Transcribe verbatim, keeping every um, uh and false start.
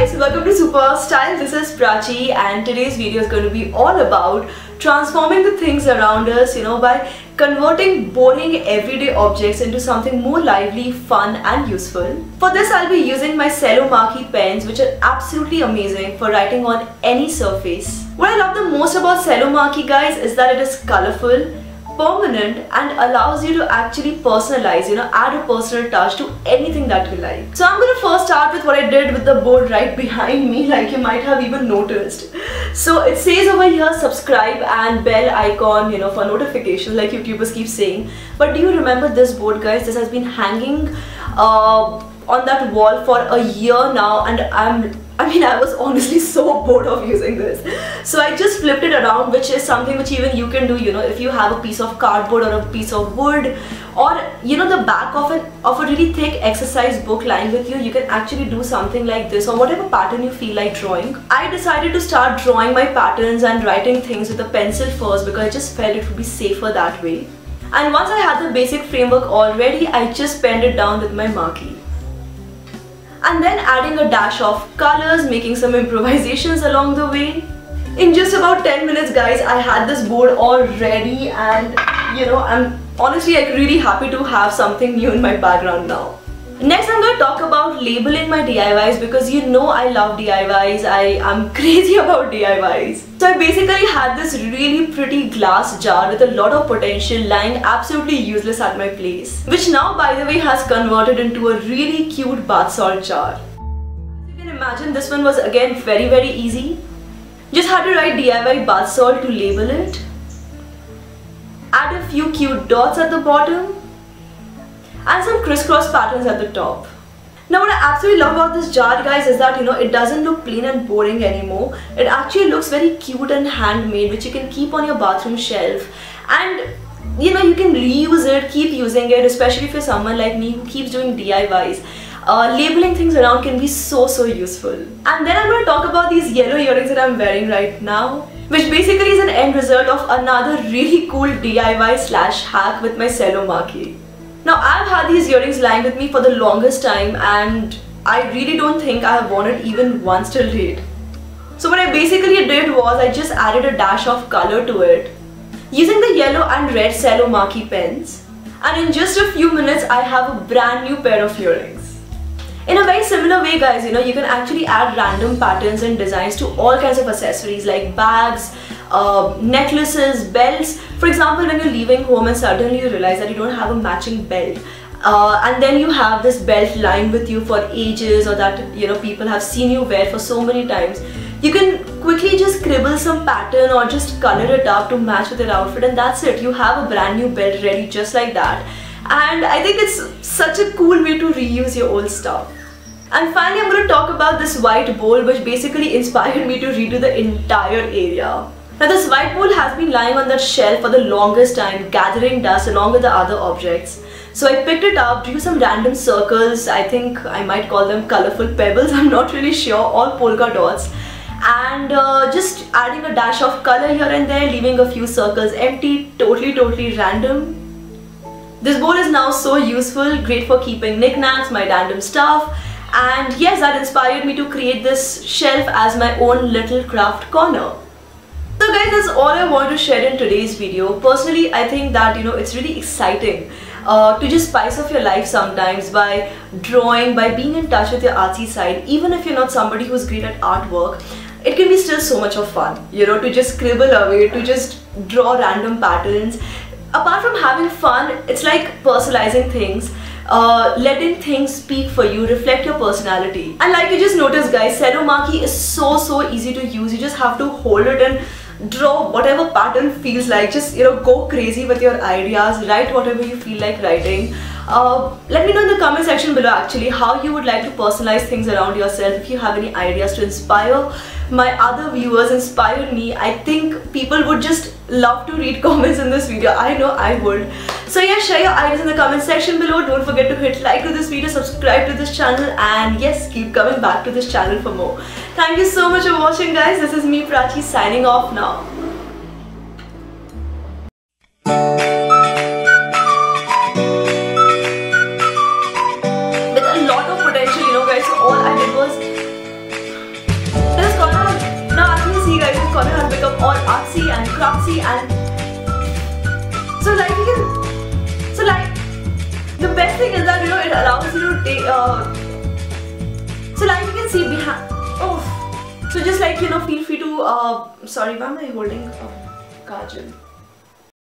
guys, welcome to SuperWowStyle. This is Prachi and today's video is going to be all about transforming the things around us, you know, by converting boring everyday objects into something more lively, fun and useful. For this I'll be using my Cello Marky pens, which are absolutely amazing for writing on any surface. What I love the most about Cello Marky, guys, is that it is colorful, permanent and allows you to actually personalize, you know, add a personal touch to anything that you like. So I'm going to first start with what I did with the board right behind me, like you might have even noticed. So it says over here subscribe and bell icon, you know, for notifications like YouTubers keep saying. But do you remember this board, guys? This has been hanging uh, on that wall for a year now and I'm I mean, I was honestly so bored of using this. So I just flipped it around, which is something which even you can do, you know, if you have a piece of cardboard or a piece of wood or, you know, the back of, an, of a really thick exercise book lying with you, you can actually do something like this or whatever pattern you feel like drawing. I decided to start drawing my patterns and writing things with a pencil first because I just felt it would be safer that way. And once I had the basic framework already, I just penned it down with my Marky. And then adding a dash of colors, making some improvisations along the way. In just about ten minutes, guys, I had this board all ready and, you know, I'm honestly like really happy to have something new in my background now. Next, I'm going to talk about labeling my D I Ys because you know I love D I Ys, I am crazy about D I Ys. So I basically had this really pretty glass jar with a lot of potential lying absolutely useless at my place, which now by the way has converted into a really cute bath salt jar. As you can imagine, this one was again very very easy. Just had to write D I Y bath salt to label it, add a few cute dots at the bottom and some crisscross patterns at the top. Now what I absolutely love about this jar, guys, is that, you know, it doesn't look plain and boring anymore. It actually looks very cute and handmade, which you can keep on your bathroom shelf and, you know, you can reuse it, keep using it, especially if you're someone like me who keeps doing D I Ys. Uh, labeling things around can be so so useful. And then I'm going to talk about these yellow earrings that I'm wearing right now, which basically is an end result of another really cool D I Y slash hack with my Cello Marky. Now I've had these earrings lying with me for the longest time and I really don't think I have worn it even once till date. So what I basically did was I just added a dash of color to it using the yellow and red Cello Marky pens, and in just a few minutes I have a brand new pair of earrings. In a very similar way, guys, you know, you can actually add random patterns and designs to all kinds of accessories like bags, Uh, necklaces, belts. For example, when you're leaving home and suddenly you realize that you don't have a matching belt uh, and then you have this belt lying with you for ages or that, you know, people have seen you wear for so many times, you can quickly just scribble some pattern or just color it up to match with your outfit and that's it. You have a brand new belt ready just like that, and I think it's such a cool way to reuse your old stuff. And finally, I'm going to talk about this white bowl, which basically inspired me to redo the entire area. Now this white bowl has been lying on that shelf for the longest time, gathering dust along with the other objects. So I picked it up, drew some random circles, I think I might call them colorful pebbles, I'm not really sure, all polka dots. And uh, just adding a dash of color here and there, leaving a few circles empty, totally totally random. This bowl is now so useful, great for keeping knickknacks, my random stuff. And yes, that inspired me to create this shelf as my own little craft corner. So guys, that's all I want to share in today's video. Personally, I think that, you know, it's really exciting uh, to just spice up your life sometimes by drawing, by being in touch with your artsy side. Even if you're not somebody who's great at artwork, it can be still so much of fun, you know, to just scribble away, to just draw random patterns. Apart from having fun, it's like personalizing things. Uh, letting things speak for you, reflect your personality. And like you just noticed, guys, Cello Marky is so so easy to use. You just have to hold it and draw whatever pattern feels like. Just, you know, go crazy with your ideas, write whatever you feel like writing. Uh, let me know in the comment section below actually how you would like to personalize things around yourself. If you have any ideas to inspire my other viewers, inspire me, I think people would just love to read comments in this video. I know I would. So yeah, share your ideas in the comment section below. Don't forget to hit like to this video, subscribe to this channel, and yes, keep coming back to this channel for more. Thank you so much for watching, guys. This is me, Prachi, signing off now. With a lot of potential, you know, guys, so all I did was best thing is that, you know, it allows you to take, uh, so like you can see behind, oh, so just like, you know, feel free to, uh, sorry, why am I holding a kajal?